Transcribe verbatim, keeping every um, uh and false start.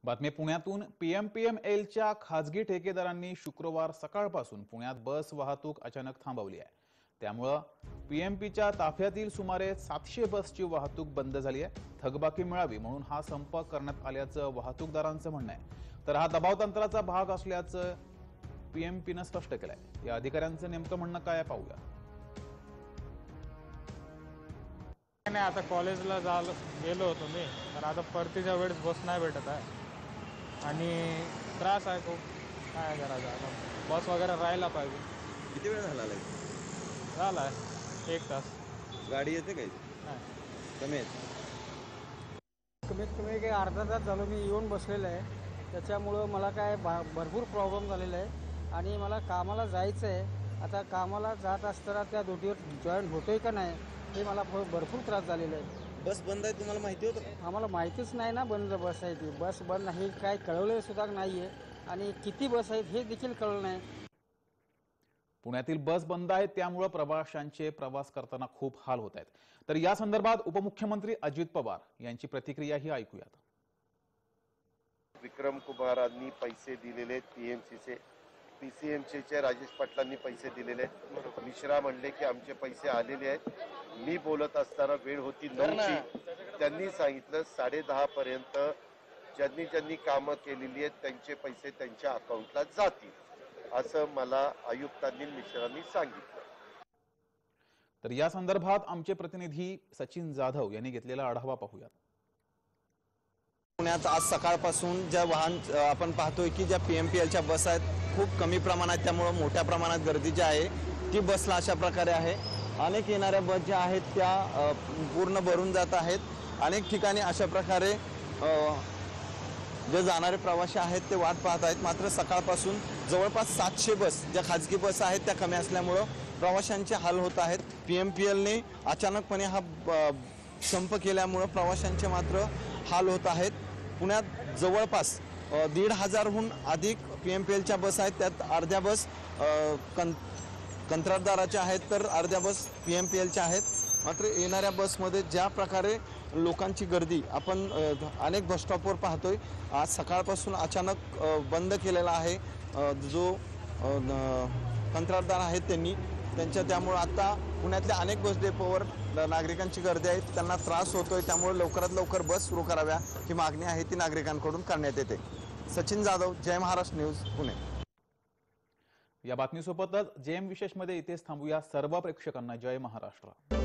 बातमी पुण्यातून पीएमपीएमएलच्या खाजगी ठेकेदारांनी शुक्रवार सकाळपासून पुण्यात बस वाहतूक अचानक थांबवली आहे। त्यामुळे पीएमपीच्या ताफ्यातील सुमारे सातशे बसची वाहतूक बंद झाली आहे। थकबाकी मिळावी म्हणून हा संप करण्यात आल्याचं वाहतूकदारांचं म्हणणं आहे। तर हा दबावतंत्राचा भाग असल्याचं पीएमपीने स्पष्ट केलंय। या अधिकाऱ्यांचं नेमकं म्हणणं काय आहे पाहूया। नाही, आता कॉलेजला जाल गेलो होतो मी, तर आता परतीच्या वेळेस बस नाही भेटत आहे आणि त्रास आहे खूप। काय करायचं आता, बस वगैरे राहायला पाहिजे। किती वेळ झाला झाला आहे एक तास। गाडी येते काय? नाही, कमी येते। कमीत कमी काही अर्धा तास झालो मी येऊन बसलेलं आहे। त्याच्यामुळं मला काय भरपूर प्रॉब्लेम झालेला आहे आणि मला कामाला जायचं आहे। आता कामाला जात असताना त्या ड्युटीवर जॉईन होतोय का नाही हे मला भरपूर त्रास झालेला आहे। बस बंद आहे तुम्हाला माहिती होतं? आम्हाला माहितीच नाही ना बंद बस आहे ती। बस बंद हे काय कळवलं सुद्धा नाही आहे आणि किती बस आहेत हे देखील कळलं नाही। पुण्यातील बस बंद आहेत त्यामुळे प्रवाशांचे प्रवास करताना खूप हाल होत आहेत। तर या संदर्भात उपमुख्यमंत्री अजित पवार यांची प्रतिक्रियाही ऐकूयात। विक्रम कुमारांनी पैसे दिलेले, पीएमसीचे पीसीएमसीचे राजेश पाटलांनी पैसे दिलेले, मिश्रा म्हणले की आमचे पैसे आलेले आहेत। मी बोलत असताना वेळ होती नऊची, त्यांनी सांगितलं साडे दहा पर्यंत ज्यांनी ज्यांनी कामं केलेली आहेत त्यांचे पैसे त्यांच्या अकाउंटला जातील असं मला आयुक्तांनी मिश्रांनी सांगितलं। तर या संदर्भात आमचे प्रतिनिधी सचिन जाधव यांनी घेतलेला आढावा पाहूया। पुण्यात आज सकाळपासून ज्या वाहन आपण पाहतोय की ज्या पीएमपीएलच्या बस आहेत खूप कमी प्रमाणात, त्यामुळे मोठ्या प्रमाणात गर्दी जी आहे ती बसला अशा प्रकारे आहे। अनेक येणाऱ्या बस ज्या आहेत त्या पूर्ण भरून जात आहेत। अनेक ठिकाणी अशा प्रकारे जे जाणारे प्रवासी आहेत ते वाट पाहत आहेत। मात्र सकाळपासून जवळपास सातशे बस ज्या खाजगी बस आहेत त्या कमी असल्यामुळं प्रवाशांचे हाल होत आहेत। पीएमपीएलने अचानकपणे हा संप केल्यामुळं प्रवाशांचे मात्र हाल होत आहेत। पुण्यात जवळपास दीड हजारहून अधिक पीएमपीएलच्या बस आहेत, त्यात अर्ध्या बस कं कंत्राटदाराच्या आहेत तर अर्ध्या बस पीएमपीएलच्या आहेत। मात्र येणाऱ्या बसमध्ये ज्या प्रकारे लोकांची गर्दी आपण अनेक बसस्टॉपवर पाहतोय, आज सकाळपासून अचानक बंद केलेला आहे जो कंत्राटदार आहेत त्यांनी त्यांच्या, त्यामुळे आता पुण्यातल्या अनेक बस डेपोवर नागरिकांची गर्दी आहे, त्यांना त्रास होतोय। त्यामुळे लवकरात लवकर बस सुरू कराव्या ही मागणी आहे ती नागरिकांकडून करण्यात येते। सचिन जाधव, जय महाराष्ट्र न्यूज, पुणे। या बातमीसोबतच जेएम विशेषमध्ये इथेच थांबूया। सर्व प्रेक्षकांना जय महाराष्ट्र।